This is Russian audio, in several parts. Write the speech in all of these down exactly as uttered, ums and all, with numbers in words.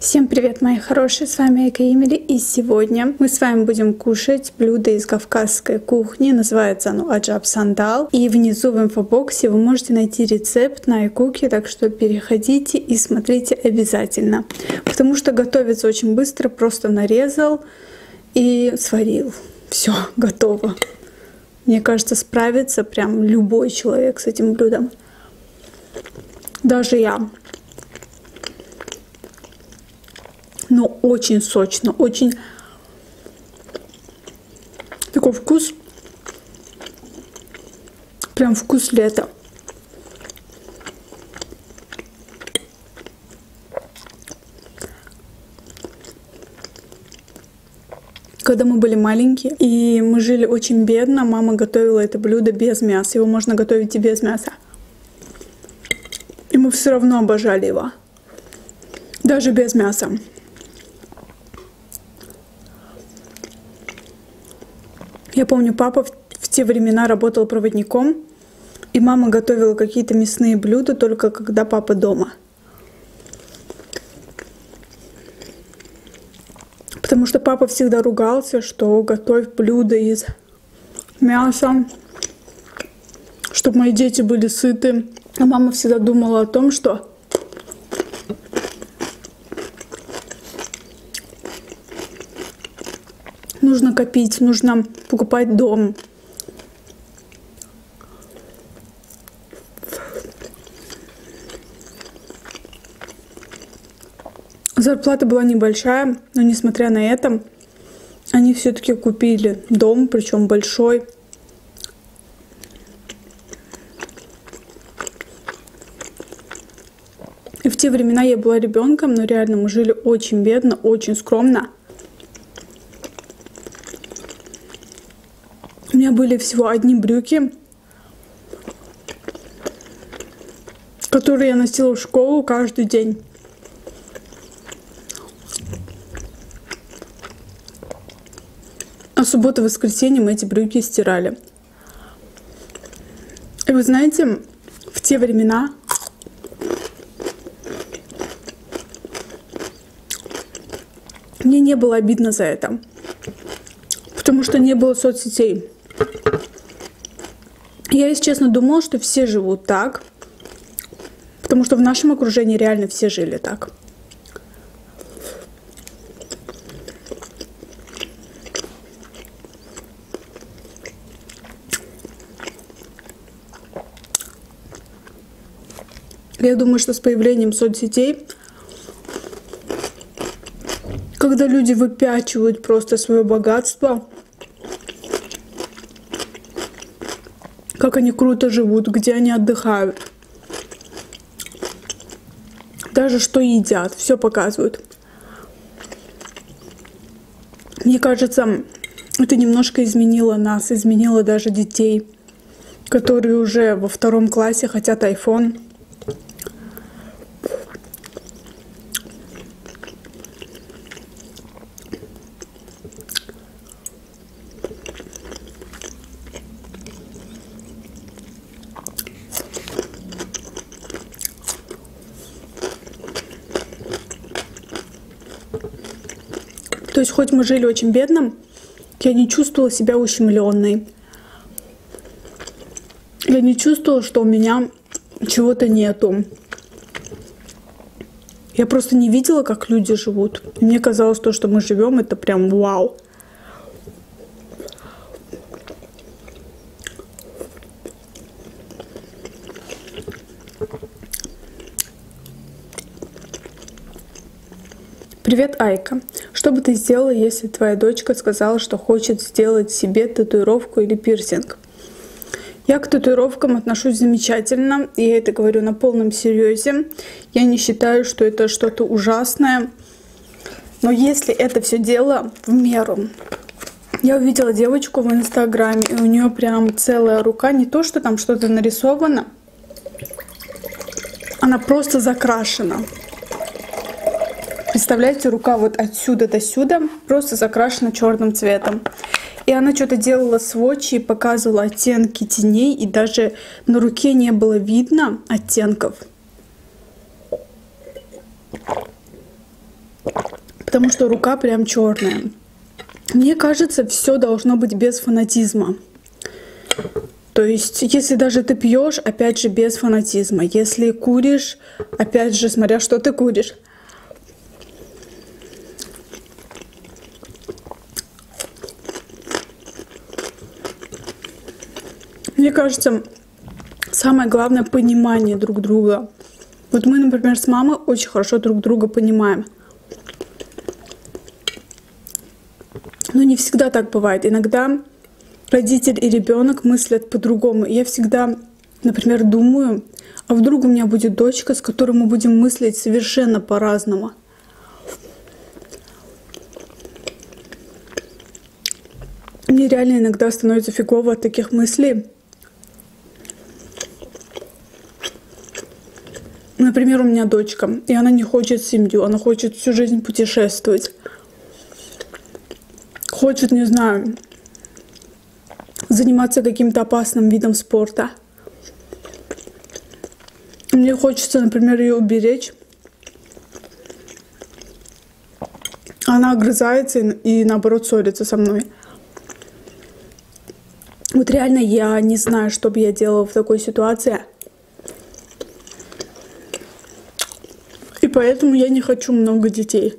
Всем привет, мои хорошие, с вами Айка Эмили, и сегодня мы с вами будем кушать блюдо из кавказской кухни, называется оно аджаб сандал, и внизу в инфобоксе вы можете найти рецепт на iCookie, так что переходите и смотрите обязательно, потому что готовится очень быстро, просто нарезал и сварил, все готово. Мне кажется, справится прям любой человек с этим блюдом, даже я. Но очень сочно, очень такой вкус, прям вкус лета. Когда мы были маленькие, и мы жили очень бедно, мама готовила это блюдо без мяса. Его можно готовить и без мяса. И мы все равно обожали его. Даже без мяса. Я помню, папа в, в те времена работал проводником, и мама готовила какие-то мясные блюда только когда папа дома. Потому что папа всегда ругался, что готовь блюда из мяса, чтобы мои дети были сыты. А мама всегда думала о том, что нужно копить, нужно покупать дом. Зарплата была небольшая, но несмотря на это, они все-таки купили дом, причем большой. И в те времена я была ребенком, но реально мы жили очень бедно, очень скромно. У меня были всего одни брюки, которые я носила в школу каждый день. А субботу и воскресенье мы эти брюки стирали. И вы знаете, в те времена мне не было обидно за это, потому что не было соцсетей. Я, если честно, думала, что все живут так, потому что в нашем окружении реально все жили так. Я думаю, что с появлением соцсетей, когда люди выпячивают просто свое богатство, как они круто живут, где они отдыхают, даже что едят, все показывают. Мне кажется, это немножко изменило нас, изменило даже детей, которые уже во втором классе хотят айфон. То есть, хоть мы жили очень бедно, я не чувствовала себя ущемленной. Я не чувствовала, что у меня чего-то нету. Я просто не видела, как люди живут. И мне казалось, то, что мы живем, это прям вау. Привет, Айка. Что бы ты сделала, если твоя дочка сказала, что хочет сделать себе татуировку или пирсинг? Я к татуировкам отношусь замечательно, и я это говорю на полном серьезе. Я не считаю, что это что-то ужасное. Но если это все дело в меру. Я увидела девочку в инстаграме, и у нее прям целая рука, не то, что там что-то нарисовано, она просто закрашена. Представляете, рука вот отсюда до сюда просто закрашена черным цветом. И она что-то делала сводчи и показывала оттенки теней, и даже на руке не было видно оттенков. потому что рука прям черная. Мне кажется, все должно быть без фанатизма. То есть, если даже ты пьешь, опять же, без фанатизма. Если куришь, опять же, смотря что ты куришь. Мне кажется, самое главное — понимание друг друга. Вот мы, например, с мамой очень хорошо друг друга понимаем. Но не всегда так бывает. Иногда родитель и ребенок мыслят по-другому. Я всегда, например, думаю, а вдруг у меня будет дочка, с которой мы будем мыслить совершенно по-разному. Мне реально иногда становится фигово от таких мыслей. Например, у меня дочка, и она не хочет семью, она хочет всю жизнь путешествовать. Хочет, не знаю, заниматься каким-то опасным видом спорта. Мне хочется, например, ее уберечь. Она огрызается и, наоборот, ссорится со мной. Вот реально я не знаю, что бы я делала в такой ситуации. И поэтому я не хочу много детей.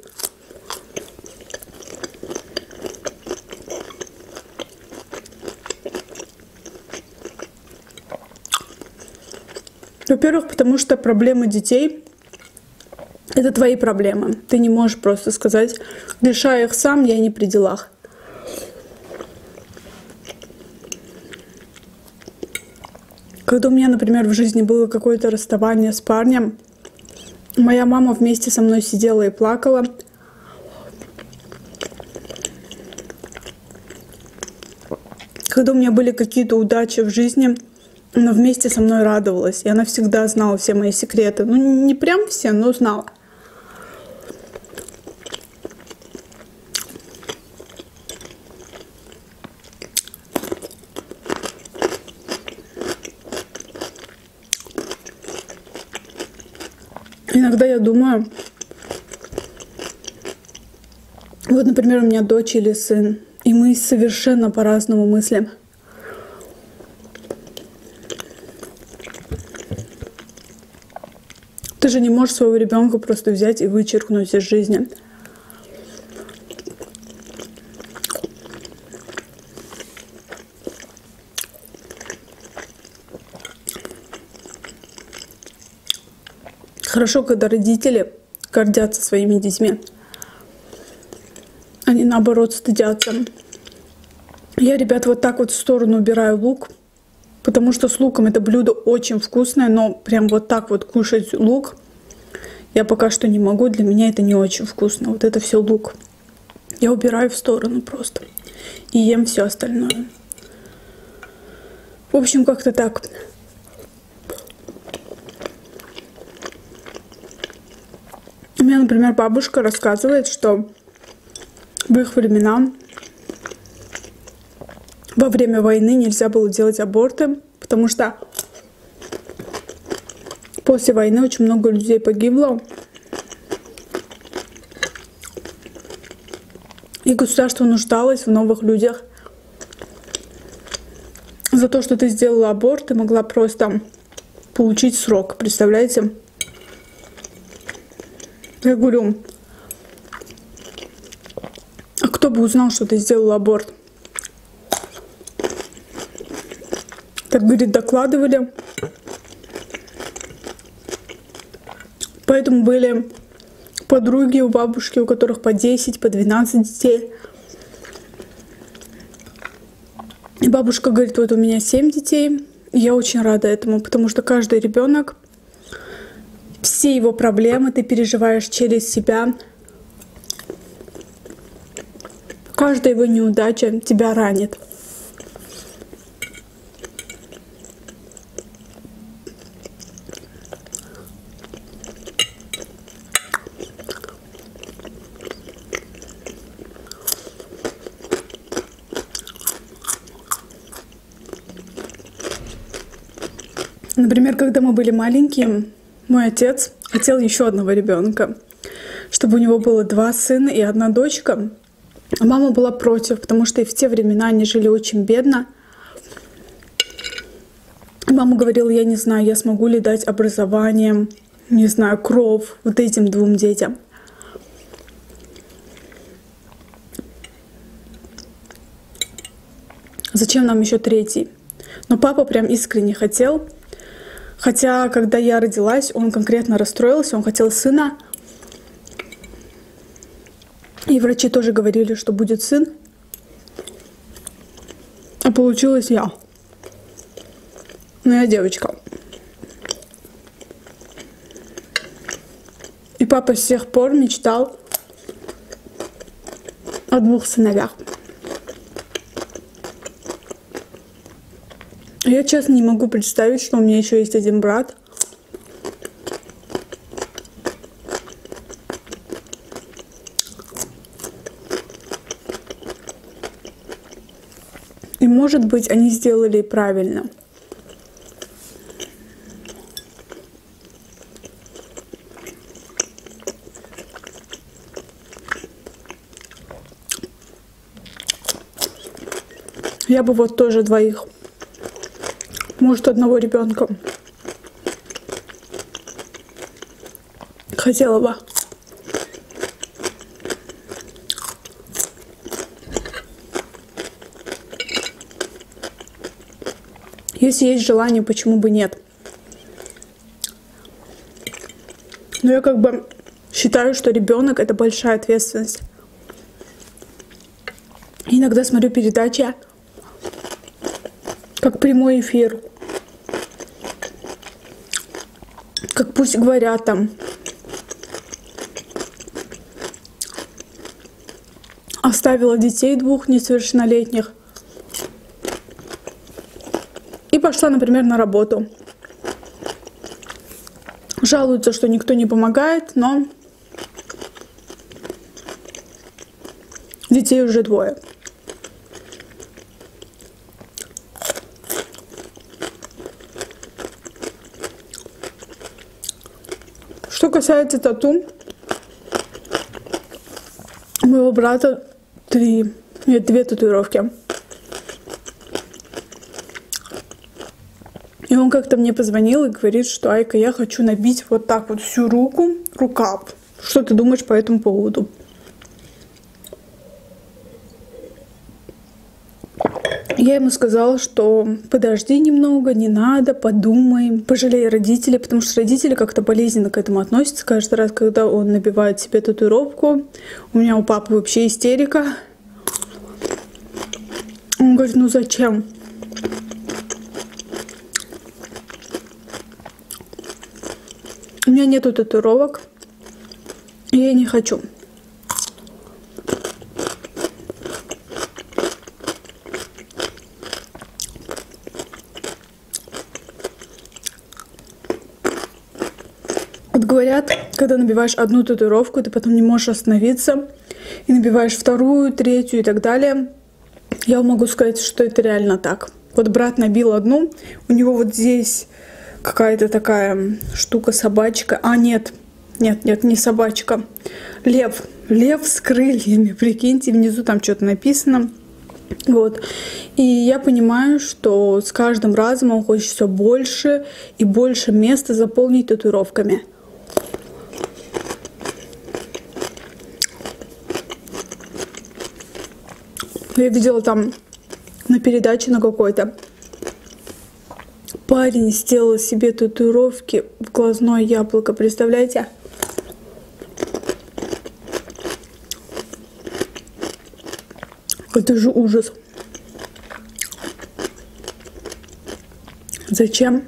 Во-первых, потому что проблемы детей — это твои проблемы. Ты не можешь просто сказать: решай их сам, я не при делах. Когда у меня, например, в жизни было какое-то расставание с парнем, моя мама вместе со мной сидела и плакала. Когда у меня были какие-то удачи в жизни, она вместе со мной радовалась. И она всегда знала все мои секреты. Ну, не прям все, но знала. Иногда я думаю, вот, например, у меня дочь или сын, и мы совершенно по-разному мыслим. Ты же не можешь своего ребенка просто взять и вычеркнуть из жизни. Хорошо, когда родители гордятся своими детьми. Они, наоборот, стыдятся. Я, ребят, вот так вот в сторону убираю лук, потому что с луком это блюдо очень вкусное, но прям вот так вот кушать лук я пока что не могу. Для меня это не очень вкусно. Вот это все лук. Я убираю в сторону просто. И ем все остальное. В общем, как-то так. У меня, например, бабушка рассказывает, что в их времена во время войны нельзя было делать аборты, потому что после войны очень много людей погибло. И государство нуждалось в новых людях. За то, что ты сделала аборт, ты могла просто получить срок. Представляете? Я говорю, а кто бы узнал, что ты сделала аборт? Так, говорит, докладывали. Поэтому были подруги у бабушки, у которых по десять, по двенадцать детей. И бабушка говорит, вот у меня семь детей. И я очень рада этому, потому что каждый ребенок, все его проблемы ты переживаешь через себя. Каждая его неудача тебя ранит. Например, когда мы были маленькие, мой отец хотел еще одного ребенка. чтобы у него было два сына и одна дочка. А мама была против, потому что и в те времена они жили очень бедно. Мама говорила, я не знаю, я смогу ли дать образование, не знаю, кров вот этим двум детям. Зачем нам еще третий? Но папа прям искренне хотел. Хотя, когда я родилась, он конкретно расстроился, он хотел сына. И врачи тоже говорили, что будет сын. А получилось я. Но я девочка. И папа с тех пор мечтал о двух сыновьях. Я, честно, не могу представить, что у меня еще есть один брат. И, может быть, они сделали правильно. Я бы вот тоже двоих. Может, одного ребенка хотела бы. Если есть желание, почему бы нет? Но я как бы считаю, что ребенок — это большая ответственность. Иногда смотрю передачи, как прямой эфир. Как пусть говорят там. Оставила детей двух несовершеннолетних. И пошла, например, на работу. Жалуются, что никто не помогает, но детей уже двое. Что касается тату, у моего брата три, нет, две татуировки. И он как-то мне позвонил и говорит, что Айка, я хочу набить вот так вот всю руку, рукав. Что ты думаешь по этому поводу? Я ему сказала, что подожди немного, не надо, подумай, пожалей родителей, потому что родители как-то болезненно к этому относятся. Каждый раз, когда он набивает себе татуировку, у меня у папы вообще истерика. Он говорит, ну зачем? У меня нету татуировок, и я не хочу. Вот говорят, когда набиваешь одну татуировку, ты потом не можешь остановиться, и набиваешь вторую, третью и так далее. Я вам могу сказать, что это реально так. Вот брат набил одну, у него вот здесь какая-то такая штука, собачка. А, нет, нет, нет, не собачка. Лев. Лев с крыльями. Прикиньте, внизу там что-то написано. Вот. И я понимаю, что с каждым разом он хочет все больше и больше места заполнить татуировками. Я видела там на передаче на какой-то. Парень сделал себе татуировки в глазное яблоко. Представляете? Это же ужас. Зачем?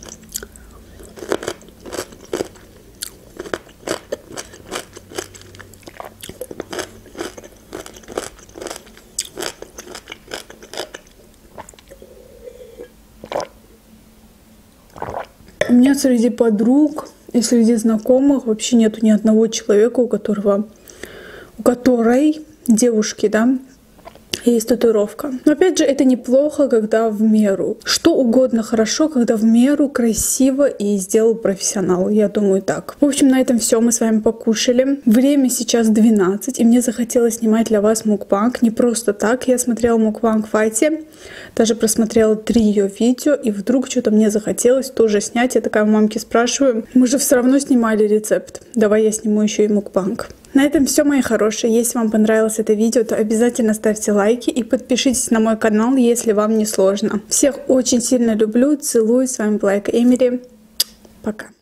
У меня среди подруг и среди знакомых вообще нету ни одного человека, у которого, у которой девушки, да, есть татуировка. Но опять же, это неплохо, когда в меру. Что угодно хорошо, когда в меру красиво и сделал профессионал. Я думаю так. В общем, на этом все. Мы с вами покушали. Время сейчас двенадцать, и мне захотелось снимать для вас мукбанг. Не просто так. Я смотрела мукбанг Фати, даже просмотрела три ее видео, и вдруг что-то мне захотелось тоже снять. Я такая у мамки спрашиваю: мы же все равно снимали рецепт. Давай я сниму еще и мукбанг. На этом все, мои хорошие. Если вам понравилось это видео, то обязательно ставьте лайки и подпишитесь на мой канал, если вам не сложно. Всех очень сильно люблю, целую. С вами была Эмили. Пока.